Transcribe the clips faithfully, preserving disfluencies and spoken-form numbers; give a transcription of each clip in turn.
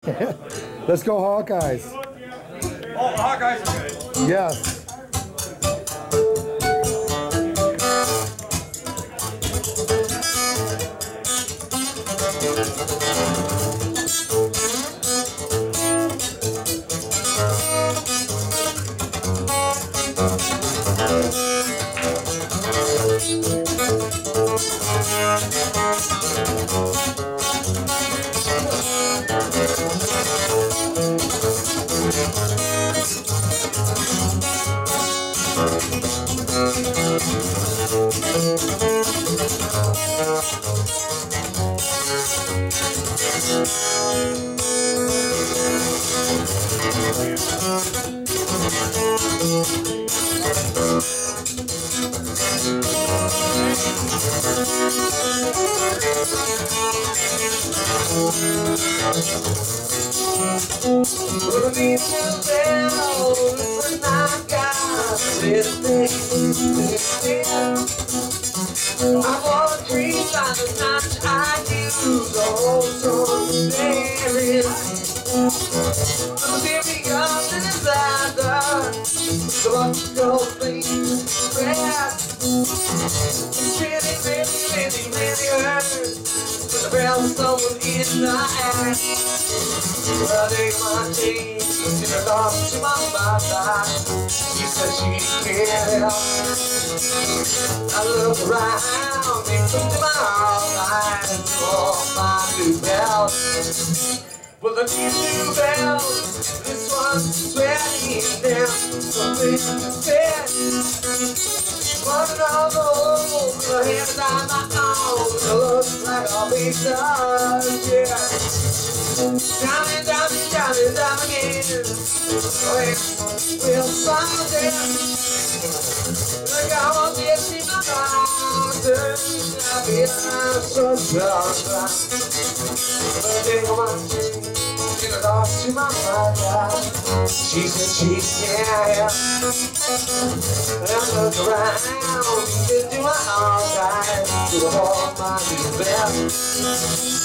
Let's go Hawkeyes. Oh, the Hawkeyes are good. Yes. I wanna dream by the night I do the whole song there is. I'ma give me up to disaster. So I can go please rest. It's really, really, really, really hurt. But the bell is someone in the ass. Well, they my teeth in the dark to my mother. She said she can't help. I look around and come to my eyes for my new belt. Well, the new belt, this one's sweating down. Something to fit. Running all over the head down my own. It looks like I'll be done, yeah. Down and down and down and down again. We'll find it. Look, I want this in my mountain. I'll be so strong. But they go on in the dark to my mother. She said she can't. And I look around, into my archives, to the whole of my new best.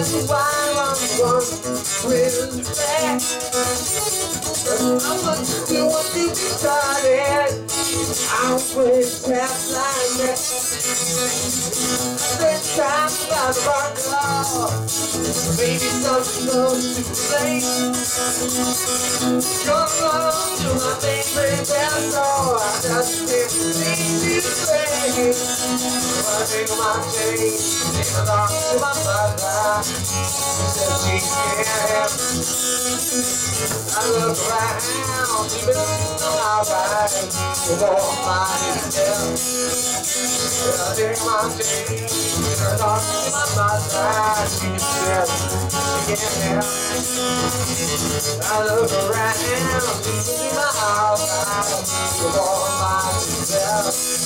that's why I'm one with that. I'm gonna do what you started. I'm with crap like that. Spend time by the bar, maybe something goes too late. Come on to my favorite dance floor. I just can't see you play. I take my change, take my dog to my mother. She says she can't have me. I look around, even though I'm alright. With all my details, I take my change, take my dog to my mother. She says she can't have me. I look around, even though I'm alright. With all my details.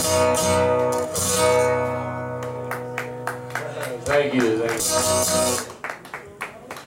Thank you, thank you.